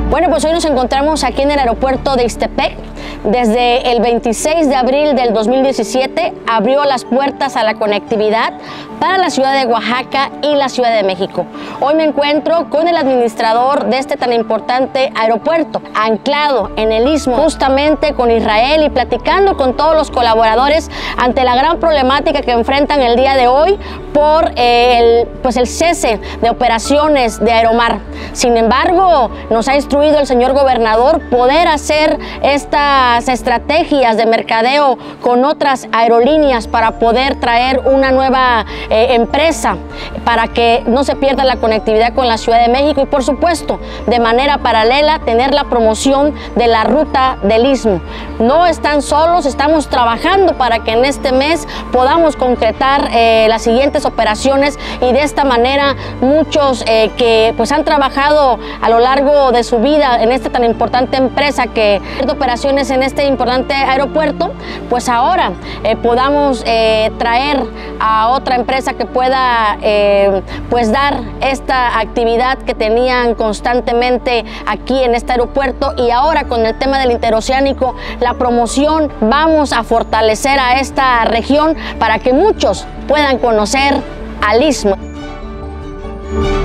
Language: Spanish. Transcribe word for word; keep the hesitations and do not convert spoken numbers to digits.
Bueno, pues hoy nos encontramos aquí en el aeropuerto de Ixtepec. Desde el veintiséis de abril del dos mil diecisiete abrió las puertas a la conectividad para la ciudad de Oaxaca y la Ciudad de México. Hoy me encuentro con el administrador de este tan importante aeropuerto, anclado en el Istmo, justamente con Israel, y platicando con todos los colaboradores ante la gran problemática que enfrentan el día de hoy por eh, el, pues el cese de operaciones de Aeromar. Sin embargo, nos ha instruido el señor gobernador poder hacer estas estrategias de mercadeo con otras aerolíneas para poder traer una nueva eh, empresa para que no se pierda la conectividad con la Ciudad de México y, por supuesto, de manera paralela tener la promoción de la ruta del Istmo. No están solos, estamos trabajando para que en este mes podamos concretar eh, las siguientes operaciones, y de esta manera muchos eh, que pues han trabajado a lo largo de su vida en esta tan importante empresa que de operaciones en este importante aeropuerto, pues ahora eh, podamos eh, traer a otra empresa que pueda eh, pues dar esta actividad que tenían constantemente aquí en este aeropuerto. Y ahora con el tema del interoceánico, la promoción, vamos a fortalecer a esta región para que muchos puedan conocer al Istmo.